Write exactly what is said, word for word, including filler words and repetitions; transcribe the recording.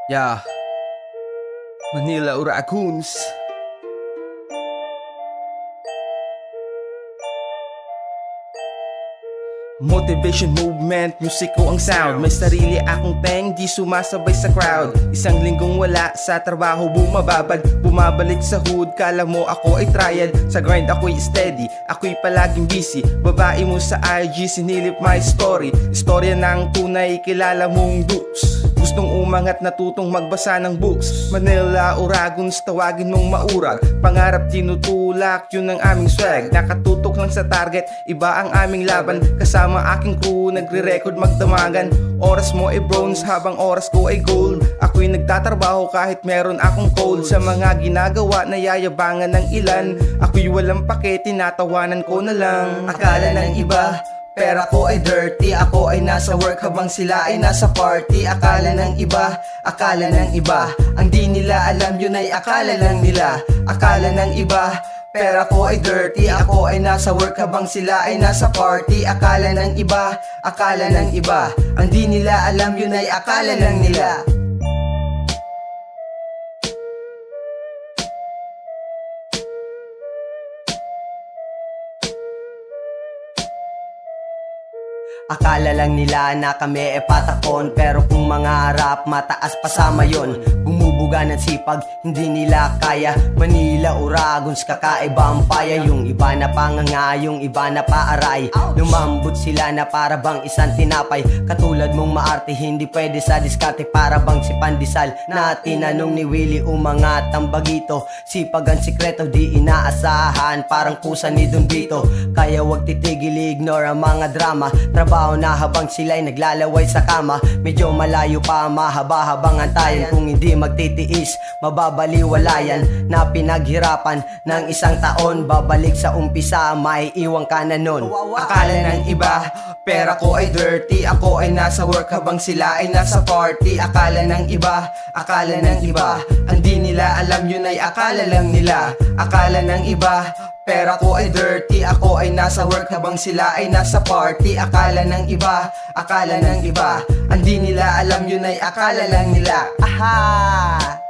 Yeah, Manila Raccoons. Motivation movement, music ko ang sound. May sarili akong teng, di sumasabay sa crowd. Isang linggong wala sa trabaho, bumababad. Bumabalik sa hood, kala mo ako ay triad. Sa grind ako'y steady, ako'y palaging busy. Babae mo sa I G, sinilip my story. Istorya ng tunay, kilala mong dukes. Gustong umangat, natutong magbasa ng books. Manila Raccoons, tawagin mong maurag. Pangarap tinutulak, yun ang aming swag. Nakatutok lang sa target, iba ang aming laban. Kasama aking crew, nagre-record magdamagan. Oras mo ay bronze, habang oras ko ay gold. Ako'y nagtatrabaho kahit meron akong cold. Sa mga ginagawa na yayabangan ng ilan, ako'y walang pake, tinatawanan ko na lang. Akala ng iba, pera ko ay dirty, ako ay nasa work habang sila ay nasa party. Akala ng iba, akala ng iba, ang di nila alam yun ay akala lang nila. Akala ng iba, pera ko ay dirty, ako ay nasa work habang sila ay nasa party. Akala ng iba, akala ng iba, ang di nila alam yun ay akala lang nila. Akala lang nila na kami e patakon, pero kung mangarap, mataas pa sama yon. Bumubuga ng sipag, hindi nila kaya. Manila Raccoons, kakaiba ang paya. Yung iba na panganga, yung iba na paaray. Lumambot sila na para bang isang tinapay. Katulad mong maarte, hindi pwede sa diskarte. Para bang si Pandesal na tinanong ni Willie umangat ang bagito. Sipag ang sikreto, di inaasahan, parang pusa ni Don Vito. Kaya wag titigil, ignore ang mga drama. Trabaho na habang sila'y naglalaway sa kama. Medyo malayo pa, mahaba habang antayan. Kung hindi magtitiis, mababaliwalayan na pinaghirapan ng isang taon. Babalik sa umpisa, may iwang ka na nun. Akala ng iba, pera ko ay dirty, ako ay nasa work habang sila ay nasa party. Akala ng iba, akala ng iba, ang di nila alam yun ay akala lang nila. Akala ng iba, pera ko ay dirty, ako ay nasa work habang sila ay nasa party. Akala ng iba, akala ng iba, ang di nila alam yun ay akala lang nila. Aha!